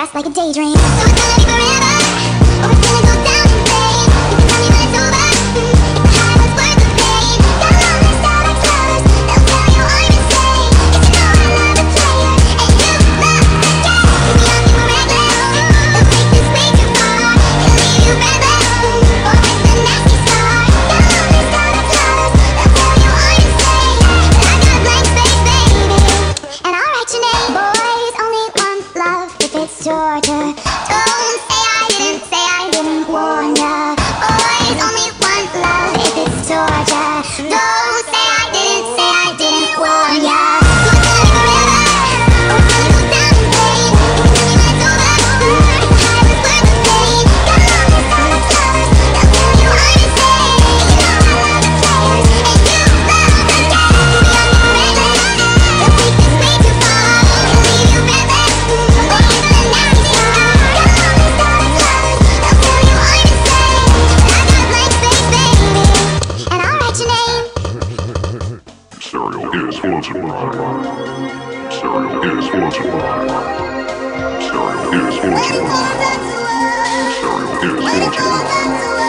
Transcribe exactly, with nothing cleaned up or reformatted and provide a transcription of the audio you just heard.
last like a daydream. So it's gonna be forever, or it's gonna go down in flames. You can tell me when it's over, the high was worth the pain. Got all this out of colors, they'll tell you I'm insane. 'Cause you know I love the player, and you love the game. You'll be on me forever, they'll take this way too far. It'll leave you breathless, or with a nasty scar. Got all this out of colors, they'll tell you I'm insane. But I got a blank space, baby, and I'll write your name. Boys only want love if it's torture. Don't say I didn't, say I didn't warn ya. Boys only want love if it's torture. Don't say I didn't, say I didn't warn ya. So it's gonna be forever, or it's gonna go down in flames. You can tell me when it's over, the high was worth the pain. Got all this out of colors, they'll tell you I'm insane. You know I love the players, and you love the game. You'll be on me forever, they'll take this way too far. It'll leave you breathless, or with a nasty scar. Got all this out of colors, they'll tell you I'm insane. But I got a blank space, baby, and I'll write your name. Stereo is sponsored by Stereo is sponsored by Stereo is sponsored by Stereo is sponsored by